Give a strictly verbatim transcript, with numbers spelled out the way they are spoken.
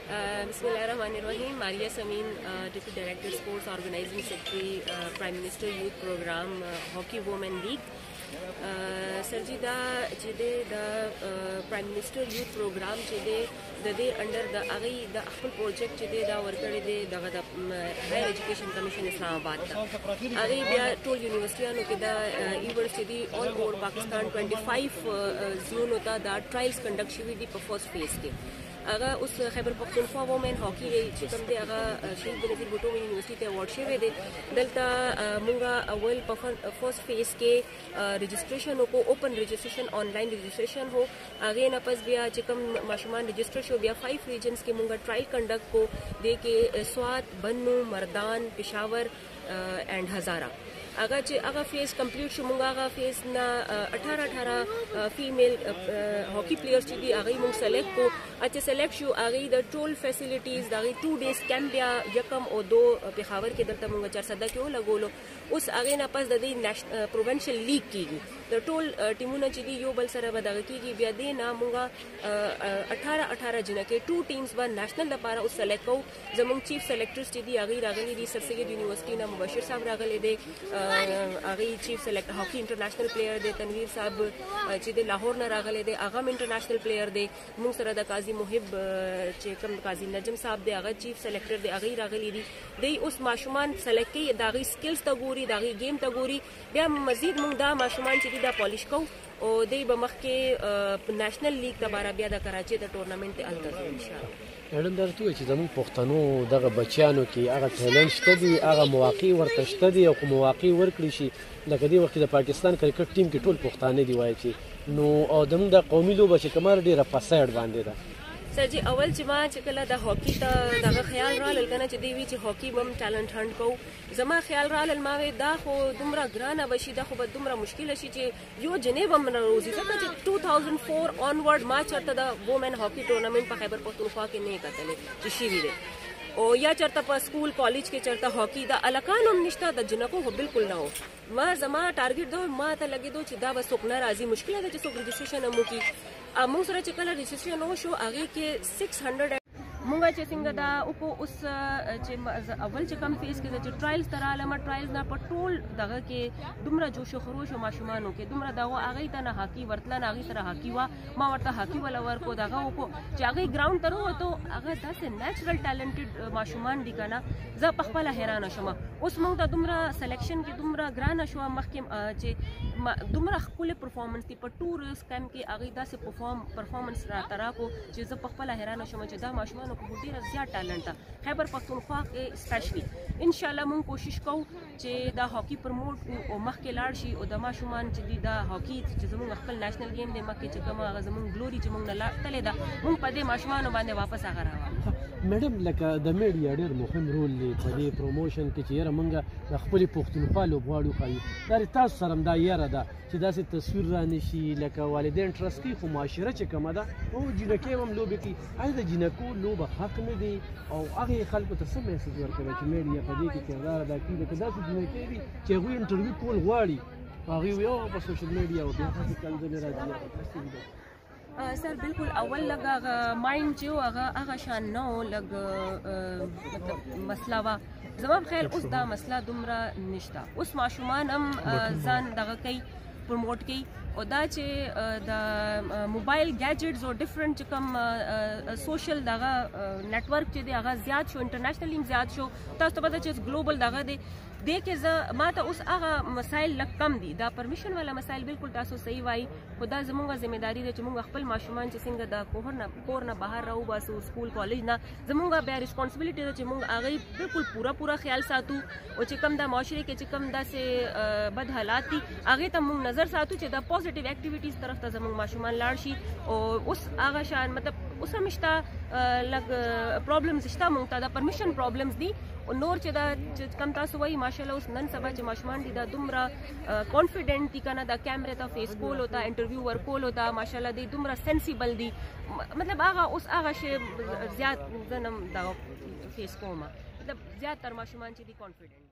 Bismillahirrahmanirrahim. Maria Samin, uh, Deputy Director Sports, Organizing Secretary, uh, Prime Minister Youth Program, uh, Hockey Women League. Sir ji da chede da Prime Minister Youth Program chede da de under the agi da akhl project chede da workade de da da Higher Education Commission Islamabad da agi bia tool university anu ke da university all over Pakistan twenty-five zone hota da trials conduct shivi di first phase ke اغا اوس خیبر پختونخوا وومن هاکي چې کوم دی هغه شهید بنظیر بوټو یونیورسيټي ته اوارډ شوی دی دلته مونږه اول په فرست فیز کې رجسټریشن وکړو اوپن رجسټریشن آنلاین رجسټریشن هو هغه نه پس بیا چې کوم ماشومان رجسټر شو بیا فایو ریجنز کې مونږه ټرایل کنډکټ کو د کې سوات بنو مردان پېښور اینڈ هزاره اگر چې هغه فیز کمپلیټ شو مونږ هغه فیز نه اٹھارہ اٹھارہ فیمیل هاکي پلیئرز چې دي هغه مونږ سلیکټ کو چې سلیکټ شو هغه د ټول فیسیلیټیز د ټو ډیز کیمپ بیا یکم او دو پېښور کې دلته مونږ چارسده کې ولګولو اوس هغه نه پس د دې پروونشل لیګ کېږي د ټول ټیمونه چې دي یو بل سره به دغه کېږي بیا دې نه مونږ اٹھارہ اٹھارہ جنه کې ټو ټیمز به نېشنل لپاره اوس سلیکټ کوو زموږ چیف سلیکټرز چې دي هغه راغلي دي سر سید یونیورسيټي نه مبشر صاحب راغلي دي هغه چیف سلیکټر هاکي انټرنیشنل پلیئر دی تنویر صاحب چې د لاهور نه راغلی دی هغه هم انټرنیشنل پلیئر دی موږ سره د قاضي محب چې کوم قاضي نجم صاحب دی هغه چیف سلیکټر دی هغه راغلی دی دی اوس ماشومان سلیکټ کوي د هغې سکلز ته ګوري د هغې گیم ته ګوري بیا مزید موږ دا ماشومان چې دي دا پالیش کوو او دی به مخکې نېشنل لیګ ته باره بیا د کراچۍ د ټورنمنټ ته هلته ځو انشاءالله. میډم دا راته ووایي چې زموږ پښتنو دغه بچیانو کې هغه ټیلنټ شته دي هغه مواقع ورته شته دي او که مواقع ورکړي شي لکه دې وخت د پاکستان کرکټ ټیم کې ټول پښتانه دي وایي چې نو او زموږ د قومي لوبه چې کومه ډېره په سایډ باندې ده سر جی اول چې ما چې کله د هاکي ته دغه خیال رالل که نه چې دی وي چې هاکي به هم ټیلنټ هنټ کوو زما خیال رالل ما وی دا خو دومره ګرانه به شي دا خو به دومره مشکله شي چې یو جنې به م راوځي ځکه چې ټو تھاؤزنډ فور آنورډ ما چېرته د وومن هاکي ټورنمنټ په خیبر پښتونخوا کې نه یې کتلی چې شوي دی او یا چېرته په سکول کالج کې چېرته هاکي د هلکانو هم نشته د جنکو خو بالکل نه و ما زما ټارګېټ دا ما ته لګېدو چې دا به څوک نه راځي مشکله ده چې څوک رجسټریشن هم وکړي موږ سره چې کله رجسټریشن وشو هغې کې سکس هنډرډ مونږ چې څنګه دا وکړو اوس چې اول چې کم فیز کې چې ټرایلز ته رالم ټرایلز نه په ټول دغه کې دومره جوش و خروش و ماشومانو کې دومره دغه هغې ته نه هاکي ورتله نه هغې سره هاکي وه ما ورته هاکي وله ورکړو دغه وکړو چې هغې ګراونډ ته راووتو هغه داسې نیچرل ټیلنټډ ماشومان دي که نه زه پخپله حیرانه شوم اوس مونږ ته دومره سلیکشن کې دومره ګرانه شوه مخکې چې دومره ښکلې پرفارمنس دي په ټورس کیمپ کې هغې داسې پرفارم پرفارمنس راته راکړو چې زه پخپله حیرانه شوم چې دا ماشومانو خو ډېره زیات ټیلنټ ده خیبر پښتونخوا کې سپیشلي انشاءالله مونږ کوشش کوو چې دا هاکي پرموټ کړو او مخکې لاړ شي او د ماشومان چې دي دا هاکي چې زموږ خپل نیشنل ګیم دی مخکې چې کومه هغه زموږ ګلوري چې مونږ نه تللی ده مونږ په دې ماشومانو باندې واپس هغه راوړو. میډم لکه د میډیا ډېر مهم رول دی په دې پروموشن کې چې یاره مونږ د خپلې پښتونخوا لوبغاړو ښایو دا تاسو سره هم دا یاره ده چې داسې تصویر را نه شي لکه والدین ټرسټ کوي خو معاشره چې کومه ده او جینکې هم لوبې کوي آیا د جینکو لوبه حق نه دی او هغې خلکو ته څه میسج ورکوي چې میډیا په دې کې کردار ادا کوي لکه داسې جینکې دي چې هغوی انټرویو کول غواړي هغوی وایي او په سوشل میډیا او بیا هسې کنځلې راځي سر بالکل اول لږ هغه مایند چې و هغه هغه شان نه و لږ مطلب مسله وه زما په خیال اوس دا مسله دومره نشته اوس ماشومان هم ځان دغه کوي پروموټ کوي او دا چې د موبایل ګیجټس او ډفرنٹ چې کوم سوشل دغه نیټورک چې دی هغه زیات شو انټرنیشنلی هم زیات شو تاسو ته پته چې ګلوبل دغه دی دې کې زه ما ته اوس هغه مسایل لږ کم دي دا پرمیشن والا مسایل بالکل تاسو صحیح وایي خو دا زموږ ذمہداري ده چې موږ خپل ماشومان چې څنګه د کور نه کور نه بهر راوباسو سکول کالج نه زموږ بیا ریسپانسبلټي ده چې موږ هغې بالکل پوره پوره خیال ساتو او چې کوم دا معاشرې کې چې کوم داسې بد حالات دي هغې ته موږ نظر ساتو چې دا پازیټیو اکټیویټیز طرف ته زموږ ماشومان لاړ شي او اوس هغه شان مطلب اوس هم شته لږ پرابلمز شته موږ ته دا پرمیشن پرابلمز دي او نور چې دا کم تاسو وایي ماشاءالله اوس نن سبا چې ماشومان دي دا دومره کانفیډنټ دي که نه دا کیمرې ته فیس کول ہوتا انټرویو ورکول ہوتا ماشاءالله دی دومره سینسیبل دي مطلب هغه اوس هغه شی زیات زه نه دغه فیس کوم مطلب زیاتر ماشومان چې دي کانفیډنټ